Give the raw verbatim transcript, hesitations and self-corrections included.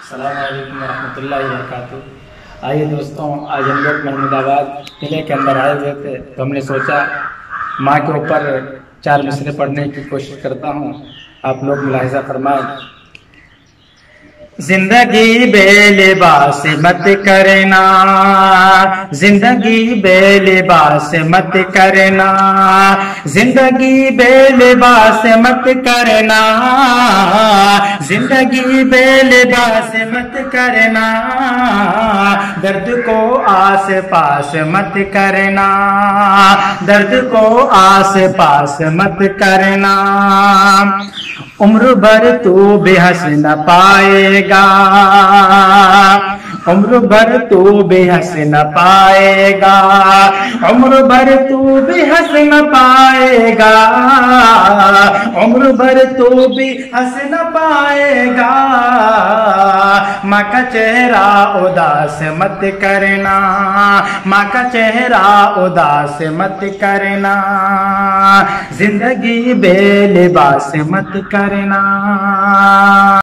अस्सलाम वालेकुम रहमतुल्लाहि व बरकातुहू। आइए दोस्तों, आज हम लोग महमूदाबाद किले के अंदर आए हुए थे तो हमने सोचा माँ के ऊपर चार मिसरे पढ़ने की कोशिश करता हूँ, आप लोग मुलाहिजा फरमाएं। जिंदगी बेलिबास मत करना, जिंदगी बेलिबास मत करना, जिंदगी बेलिबास मत करना, जिंदगी बेलिबास मत करना, दर्द को आस पास मत करना, दर्द को आस पास मत करना। उम्र भर तू भी हंस न पाएगा, उम्र भर तू भी हंस न पाएगा, उम्र भर तू भी हंस न पाएगा, उम्र भर तू भी हंस न पाएगा। माँ का चेहरा उदास मत करना, माँ का चेहरा उदास मत करना, जिंदगी बेलिबास मत करना।